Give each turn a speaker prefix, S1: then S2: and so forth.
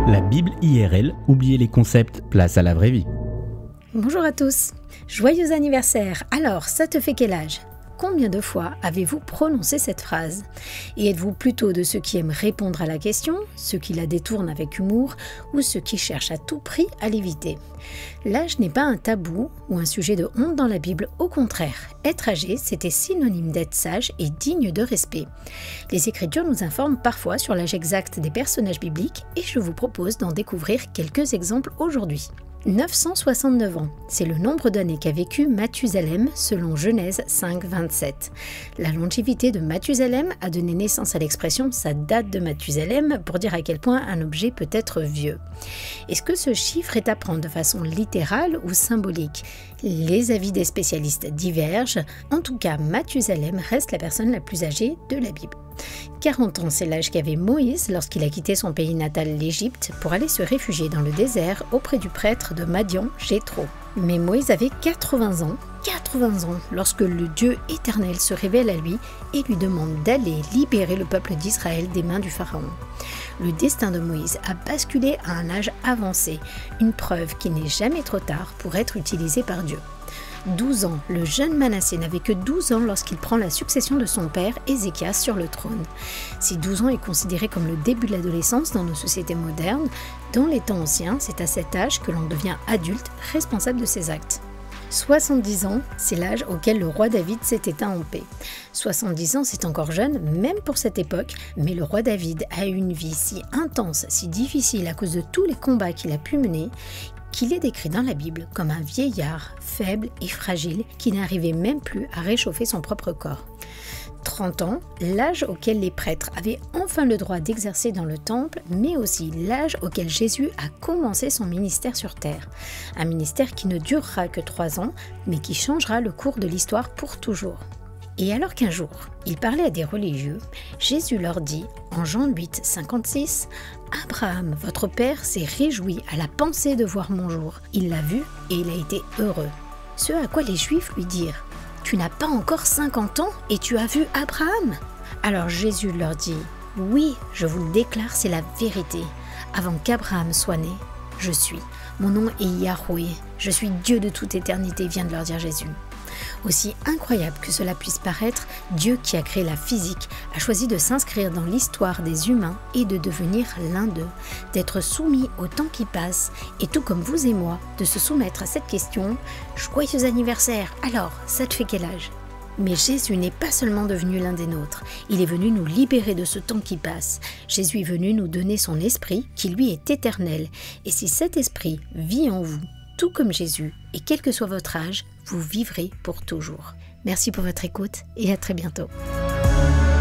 S1: La Bible IRL, oubliez les concepts, place à la vraie vie.
S2: Bonjour à tous, joyeux anniversaire. Alors, ça te fait quel âge ? Combien de fois avez-vous prononcé cette phrase ? Et êtes-vous plutôt de ceux qui aiment répondre à la question, ceux qui la détournent avec humour ou ceux qui cherchent à tout prix à l'éviter ? L'âge n'est pas un tabou ou un sujet de honte dans la Bible, au contraire. Être âgé, c'était synonyme d'être sage et digne de respect. Les Écritures nous informent parfois sur l'âge exact des personnages bibliques et je vous propose d'en découvrir quelques exemples aujourd'hui. 969 ans, c'est le nombre d'années qu'a vécu Mathusalem selon Genèse 5, 27. La longévité de Mathusalem a donné naissance à l'expression « ça date de Mathusalem » pour dire à quel point un objet peut être vieux. Est-ce que ce chiffre est à prendre de façon littérale ou symbolique ? Les avis des spécialistes divergent. En tout cas, Mathusalem reste la personne la plus âgée de la Bible. 40 ans, c'est l'âge qu'avait Moïse lorsqu'il a quitté son pays natal, l'Égypte, pour aller se réfugier dans le désert auprès du prêtre de Madian, Jéthro. Mais Moïse avait 80 ans, lorsque le Dieu éternel se révèle à lui et lui demande d'aller libérer le peuple d'Israël des mains du Pharaon. Le destin de Moïse a basculé à un âge avancé, une preuve qu'il n'est jamais trop tard pour être utilisé par Dieu. 12 ans, le jeune Manassé n'avait que 12 ans lorsqu'il prend la succession de son père, Ézéchias, sur le trône. Si 12 ans est considéré comme le début de l'adolescence dans nos sociétés modernes, dans les temps anciens, c'est à cet âge que l'on devient adulte, responsable de ses actes. 70 ans, c'est l'âge auquel le roi David s'est éteint en paix. 70 ans, c'est encore jeune, même pour cette époque, mais le roi David a eu une vie si intense, si difficile à cause de tous les combats qu'il a pu mener, qu'il est décrit dans la Bible comme un vieillard faible et fragile qui n'arrivait même plus à réchauffer son propre corps. 30 ans, l'âge auquel les prêtres avaient enfin le droit d'exercer dans le temple, mais aussi l'âge auquel Jésus a commencé son ministère sur terre. Un ministère qui ne durera que 3 ans, mais qui changera le cours de l'histoire pour toujours. Et alors qu'un jour, il parlait à des religieux, Jésus leur dit, en Jean 8, 56, « Abraham, votre père, s'est réjoui à la pensée de voir mon jour. Il l'a vu et il a été heureux. » Ce à quoi les Juifs lui dirent, « Tu n'as pas encore 50 ans et tu as vu Abraham ?» Alors Jésus leur dit, « Oui, je vous le déclare, c'est la vérité. Avant qu'Abraham soit né, je suis. Mon nom est Yahweh. Je suis Dieu de toute éternité, vient de leur dire Jésus. » Aussi incroyable que cela puisse paraître, Dieu qui a créé la physique a choisi de s'inscrire dans l'histoire des humains et de devenir l'un d'eux, d'être soumis au temps qui passe et tout comme vous et moi, de se soumettre à cette question « Joyeux anniversaire, alors ça te fait quel âge ?» Mais Jésus n'est pas seulement devenu l'un des nôtres, il est venu nous libérer de ce temps qui passe. Jésus est venu nous donner son esprit qui lui est éternel et si cet esprit vit en vous, tout comme Jésus, et quel que soit votre âge, vous vivrez pour toujours. Merci pour votre écoute et à très bientôt.